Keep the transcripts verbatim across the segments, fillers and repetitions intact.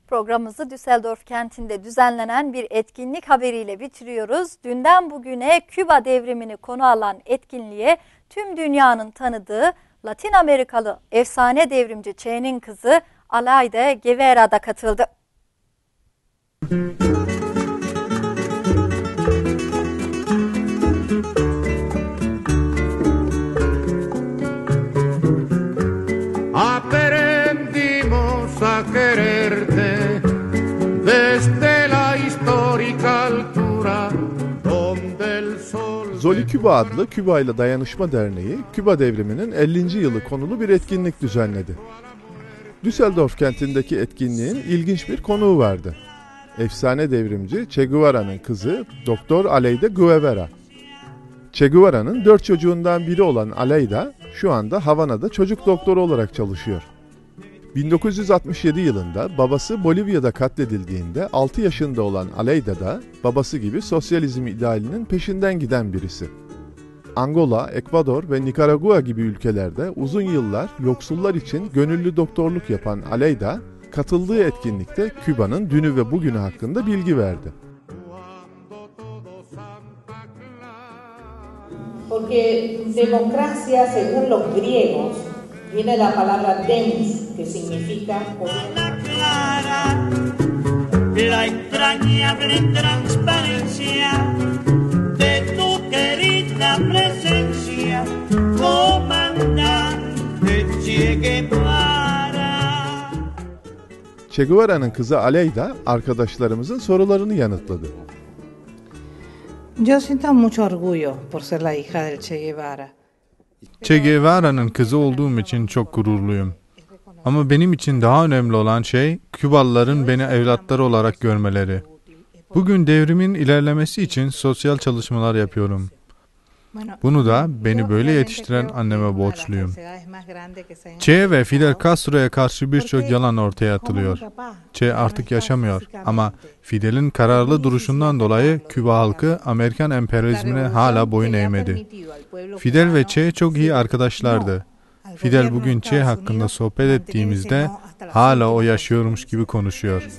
Programımızı Düsseldorf kentinde düzenlenen bir etkinlik haberiyle bitiriyoruz. Dünden bugüne Küba devrimini konu alan etkinliğe tüm dünyanın tanıdığı Latin Amerikalı efsane devrimci Che'nin kızı Alaide Guevara da katıldı. Aprendimos a quererte desde la histórica altura donde el sol. Zoli Küba adlı Küba ile Dayanışma Derneği, Küba devriminin ellinci yılı konulu bir etkinlik düzenledi. Düsseldorf kentindeki etkinliğin ilginç bir konuğu vardı. Efsane devrimci Che Guevara'nın kızı Doktor Alaide Guevara. Che Guevara'nın dört çocuğundan biri olan Alaida şu anda Havana'da çocuk doktoru olarak çalışıyor. bin dokuz yüz altmış yedi yılında babası Bolivya'da katledildiğinde altı yaşında olan Alaida da babası gibi sosyalizm idealinin peşinden giden birisi. Angola, Ekvador ve Nikaragua gibi ülkelerde uzun yıllar yoksullar için gönüllü doktorluk yapan Alaida, katıldığı etkinlikte Küba'nın dünü ve bugünü hakkında bilgi verdi. Porque democracia, según los griegos, viene de la palabra demos, que significa poder. La entrañable transparencia de tu querida presencia, comandante Che Guevara. Che Guevara'nın kızı Alaida, arkadaşlarımızın sorularını yanıtladı. Yo siento mucho orgullo por ser la hija del Che Guevara. Che Guevara'nın kızı olduğum için çok gururluyum. Ama benim için daha önemli olan şey, Kübalıların beni evlatları olarak görmeleri. Bugün devrimin ilerlemesi için sosyal çalışmalar yapıyorum. Bunu da beni böyle yetiştiren anneme borçluyum. Che ve Fidel Castro'ya karşı birçok yalan ortaya atılıyor. Che artık yaşamıyor ama Fidel'in kararlı duruşundan dolayı Küba halkı Amerikan emperyalizmine hala boyun eğmedi. Fidel ve Che çok iyi arkadaşlardı. Fidel bugün Che hakkında sohbet ettiğimizde hala o yaşıyormuş gibi konuşuyor.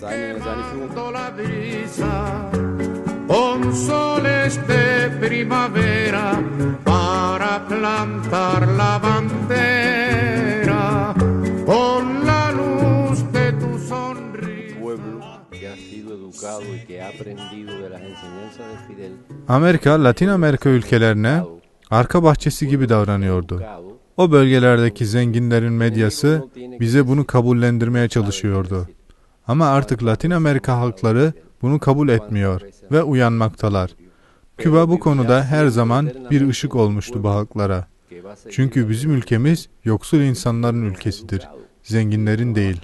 Con soles de primavera para plantar la bandera con la luz de tu sonrisa. Pueblo que ha sido educado y que ha aprendido de las enseñanzas de Fidel. Amerika, Latin Amerika ülkelerine arka bahçesi gibi davranıyordu. O bölgelerdeki zenginlerin medyası bize bunu kabullendirmeye çalışıyordu. Ama artık Latin Amerika halkları bunu kabul etmiyor ve uyanmaktalar. Küba bu konuda her zaman bir ışık olmuştu bu halklara. Çünkü bizim ülkemiz yoksul insanların ülkesidir, zenginlerin değil.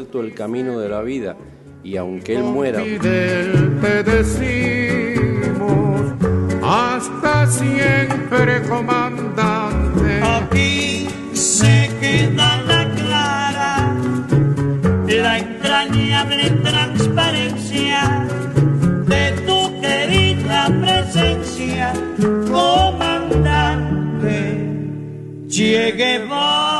La entrañable transparencia de tu querida presencia, comandante Che Guevara.